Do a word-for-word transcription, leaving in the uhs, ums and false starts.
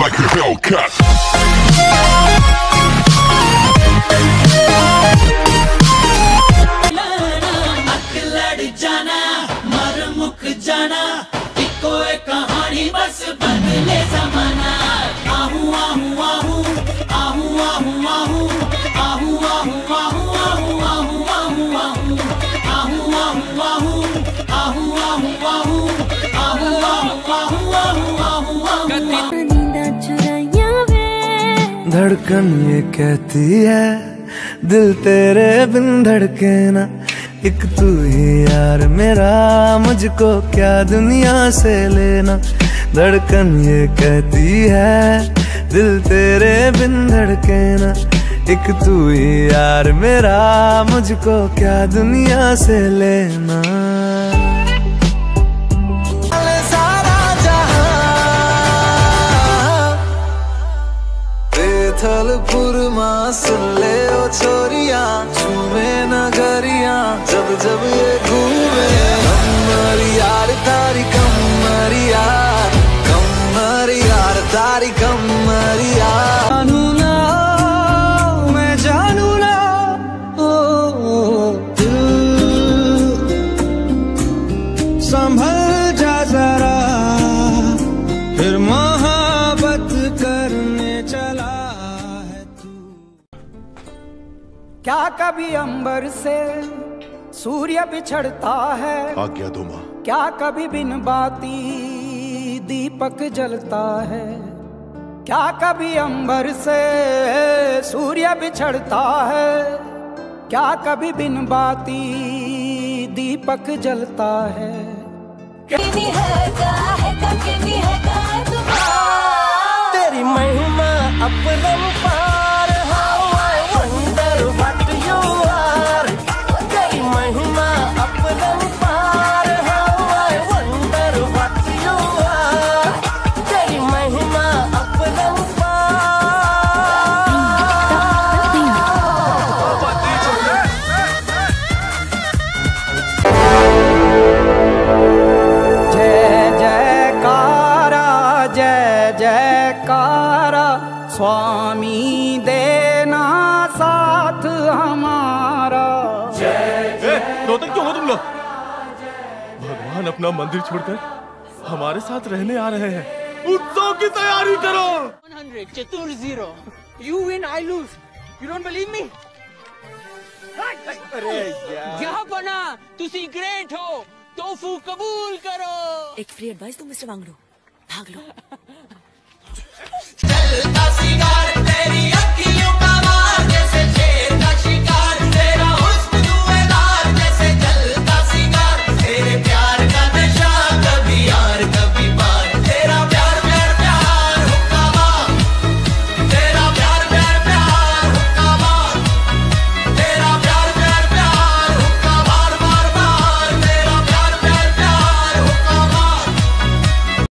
like a Hellcat. जाना मर मुक जाना इको एक कहानी बस बदले जमाना आहू आहू आहू आहू आहू आहू आहू आहू आहू आहू आहू आहू आहू आहू आहू आहू आहू आहू आहू नींदा चुराया वे धड़कन ये कहती है दिल तेरे बिन धड़के ना एक तू ही यार मेरा मुझको क्या दुनिया से लेना। धड़कन ये कहती है दिल तेरे बिन धड़के ना एक तू ही यार मेरा मुझको क्या दुनिया से लेना। सारा जहां बेथल फुरमा सुन ले ओ छोरिया झूमे नगरिया जब जब ये घूमे कमर यार तारी कमर यार कमर यार तारी कमर यार जानू ना मैं जानू ना ओ, ओ दिल संभल जा जरा फिर मोहब्बत करने चला है तू। क्या कभी अंबर से सूर्य बिछड़ता है आज्ञा दो माँ। क्या कभी बिन बाती दीपक जलता है। क्या कभी अंबर से सूर्य बिछड़ता है क्या कभी बिन बाती दीपक जलता है। तेरी महिमा अपरंपार how I wonder what you are. तेरी महिमा अपरंपार how I wonder what you are. तेरी महिमा जयकारा स्वामी देना साथ हमारा। रोते क्यों हो तुम लोग? भगवान अपना मंदिर छोड़कर हमारे साथ रहने आ रहे हैं। उत्सव की तैयारी करो। one hundred चतुर zero you win I lose you don't believe me। अरे यार यहाँ बना तुसी ग्रेट हो तोफू कबूल करो। एक फ्री एडवाइस तो मिस्टर वांगड़ू भाग लो।